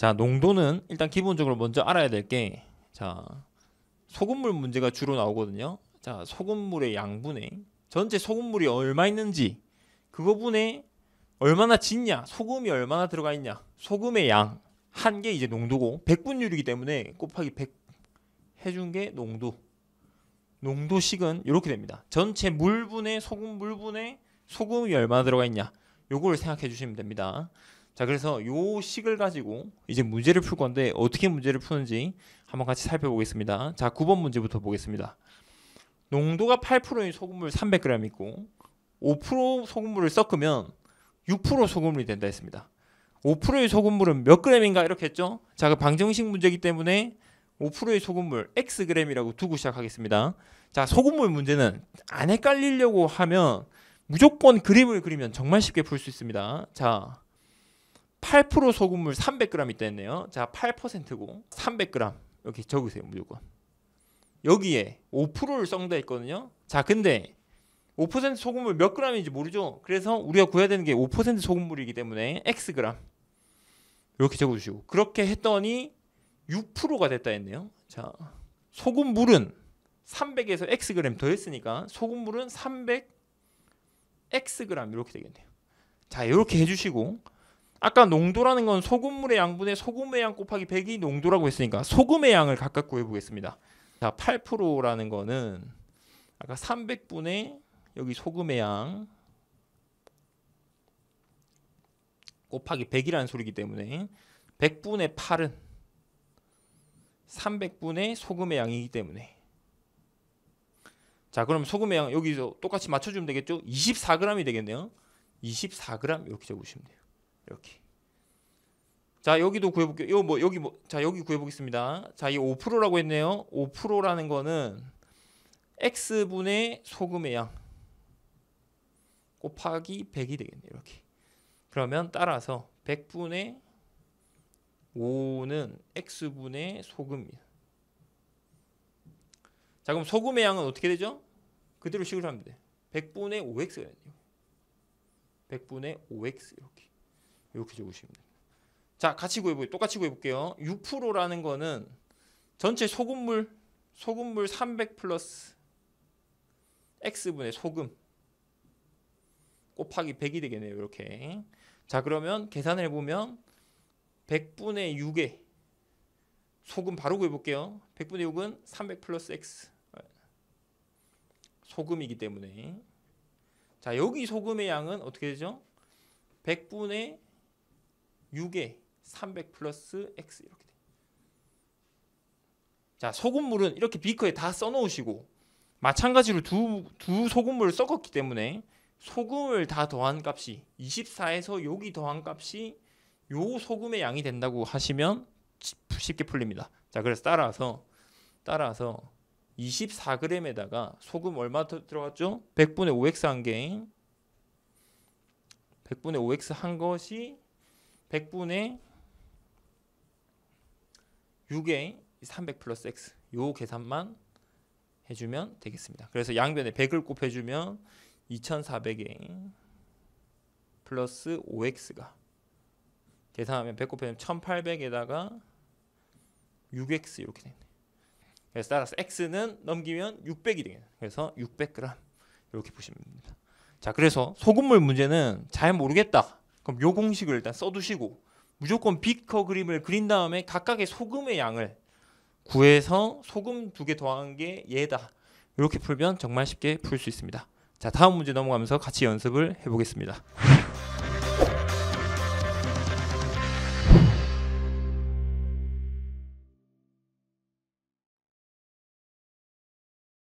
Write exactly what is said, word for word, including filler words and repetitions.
자, 농도는 일단 기본적으로 먼저 알아야 될 게, 자, 소금물 문제가 주로 나오거든요. 자, 소금물의 양분에 전체 소금물이 얼마 있는지 그거분에 얼마나 짓냐, 소금이 얼마나 들어가 있냐, 소금의 양 한 게 이제 농도고, 백분율이기 때문에 곱하기 백 해준 게 농도. 농도식은 이렇게 됩니다. 전체 물분에 소금 물분에 소금이 얼마나 들어가 있냐, 요걸 생각해 주시면 됩니다. 자, 그래서 요 식을 가지고 이제 문제를 풀 건데, 어떻게 문제를 푸는지 한번 같이 살펴보겠습니다. 자, 구 번 문제부터 보겠습니다. 농도가 팔 퍼센트인 소금물 삼백 그램 있고 오 퍼센트 소금물을 섞으면 육 퍼센트 소금물이 된다 했습니다. 오 퍼센트의 소금물은 몇 그램인가 이렇게 했죠. 자, 그 방정식 문제이기 때문에 오 퍼센트의 소금물 Xg이라고 두고 시작하겠습니다. 자, 소금물 문제는 안 헷갈리려고 하면 무조건 그림을 그리면 정말 쉽게 풀 수 있습니다. 자, 팔 퍼센트 소금물 삼백 그램 있다 했네요. 자, 팔 퍼센트고 삼백 그램 이렇게 적으세요. 무조건 여기에 오 퍼센트를 썬다 했거든요. 자, 근데 오 퍼센트 소금물 몇 그램인지 모르죠. 그래서 우리가 구해야 되는 게 오 퍼센트 소금물이기 때문에 Xg 이렇게 적어주시고, 그렇게 했더니 육 퍼센트가 됐다 했네요. 자, 소금물은 삼백에서 Xg 더했으니까 소금물은 삼백 Xg 이렇게 되겠네요. 자, 이렇게 해주시고, 아까 농도라는 건 소금물의 양분에 소금의 양 곱하기 백이 농도라고 했으니까 소금의 양을 각각 구해보겠습니다. 자, 팔 퍼센트라는 거는 아까 삼백 분의 여기 소금의 양 곱하기 백이라는 소리이기 때문에 백 분의 팔은 삼백 분의 소금의 양이기 때문에, 자, 그럼 소금의 양 여기서 똑같이 맞춰주면 되겠죠. 이십사 그램이 되겠네요. 이십사 그램 이렇게 적으시면 돼요. 이렇게. 자, 여기도 구해볼게요. 요 뭐 여기 뭐 자 여기 구해보겠습니다. 자, 이 오 퍼센트라고 했네요. 오 퍼센트라는 거는 X분의 소금의 양 곱하기 백이 되겠네요. 이렇게. 그러면 따라서 백 분의 오는 X분의 소금입니다. 자, 그럼 소금의 양은 어떻게 되죠? 그대로 식을 하면 돼요. 백 분의 오 엑스가 돼요. 백 분의 오 엑스 이렇게. 이렇게 적으시면 됩니다. 자, 같이 구해볼게요. 똑같이 구해볼게요. 육 퍼센트라는 거는 전체 소금물 소금물 삼백 플러스 X분의 소금 곱하기 백이 되겠네요. 이렇게. 자, 그러면 계산을 해보면 백 분의 육에 소금 바로 구해볼게요. 백 분의 육은 삼백 플러스 X 소금이기 때문에, 자, 여기 소금의 양은 어떻게 되죠? 백 분의 육에 삼백 플러스 X 이렇게 돼요. 자, 소금물은 이렇게 비커에 다 써놓으시고, 마찬가지로 두, 두 소금물을 섞었기 때문에 소금을 다 더한 값이 이십사에서 여기 더한 값이 요 소금의 양이 된다고 하시면 쉽게 풀립니다. 자, 그래서 따라서 따라서 이십사 그램에다가 소금 얼마 더 들어갔죠? 백 분의 오 엑스 한 개, 백 분의 오 엑스 한 것이 백 분의 육에 삼백 플러스 X 요 계산만 해주면 되겠습니다. 그래서 양변에 백을 곱해주면 이천사백에 플러스 오 엑스가 계산하면 백 곱하면 천팔백에다가 육 엑스 이렇게 되네. 그래서 따라서 X는 넘기면 육백이 되겠네. 그래서 육백 그램 이렇게 보시면 됩니다. 자, 그래서 소금물 문제는 잘 모르겠다. 그럼 요 공식을 일단 써두시고 무조건 비커 그림을 그린 다음에 각각의 소금의 양을 구해서 소금 두 개 더한 게 얘다. 이렇게 풀면 정말 쉽게 풀 수 있습니다. 자, 다음 문제 넘어가면서 같이 연습을 해보겠습니다.